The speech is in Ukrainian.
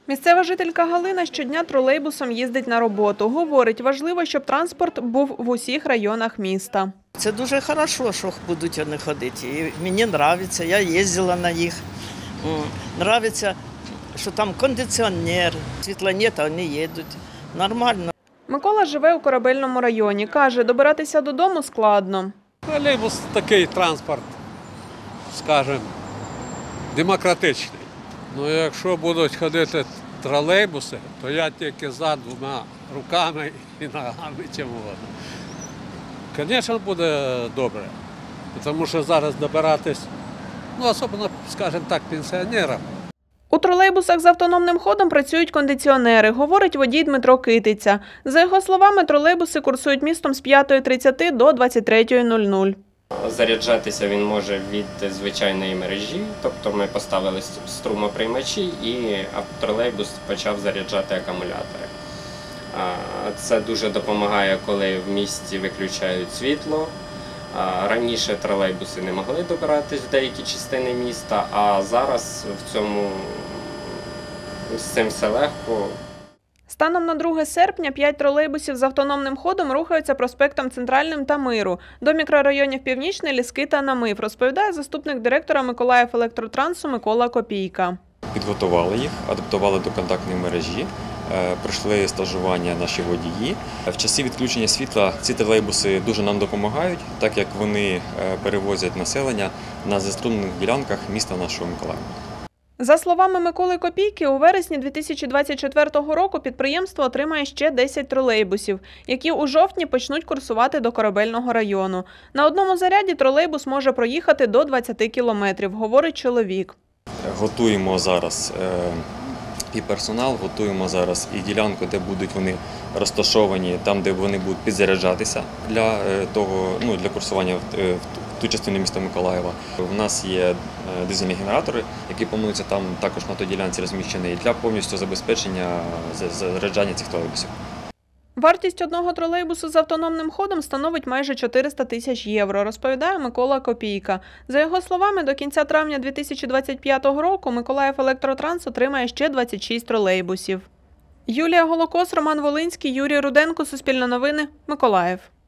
Місцева жителька Галина щодня тролейбусом їздить на роботу. Говорить, важливо, щоб транспорт був в усіх районах міста. Це дуже добре, що будуть вони ходити. І мені подобається, я їздила на їх. Подобається, що там кондиціонер, світла немає, а вони їдуть. Нормально. Микола живе у Корабельному районі. Каже, добиратися додому складно. Тролейбус – такий транспорт, скажімо, демократичний. Ну, якщо будуть ходити тролейбуси, то я тільки за двома руками і ногами чим угодно. Звісно, буде добре, тому що зараз добиратись, особливо, скажімо так, пенсіонерам. У тролейбусах з автономним ходом працюють кондиціонери, говорить водій Дмитро Китиця. За його словами, тролейбуси курсують містом з 5:30 до 23:00. Заряджатися він може від звичайної мережі, тобто ми поставили струмоприймачі і тролейбус почав заряджати акумулятори. Це дуже допомагає, коли в місті виключають світло. Раніше тролейбуси не могли добиратись в деякі частини міста, а зараз з цим все легко. Станом на 2 серпня 5 тролейбусів з автономним ходом рухаються проспектом Центральним та Миру до мікрорайонів Північний, Ліски та Намив, розповідає заступник директора Миколаївелектротрансу Микола Копійка. Підготували їх, адаптували до контактної мережі, пройшли стажування наші водії. В часі відключення світла ці тролейбуси дуже нам допомагають, так як вони перевозять населення на заструмлених ділянках міста нашого Миколаєва. За словами Миколи Копійки, у вересні 2024 року підприємство отримає ще 10 тролейбусів, які у жовтні почнуть курсувати до Корабельного району. На одному заряді тролейбус може проїхати до 20 кілометрів, говорить чоловік. Готуємо зараз і персонал, готуємо зараз і ділянку, де будуть вони розташовані, там, де вони будуть підзаряджатися для курсування в ту частину міста Миколаєва. У нас є дизельні генератори, які плануються там також на той ділянці розміщені для повністю забезпечення заряджання цих тролейбусів. Вартість одного тролейбусу з автономним ходом становить майже 400 тисяч євро, розповідає Микола Копійка. За його словами, до кінця травня 2025 року Миколаївелектротранс отримає ще 26 тролейбусів. Юлія Голокос, Роман Волинський, Юрій Руденко, Суспільне новини, Миколаїв.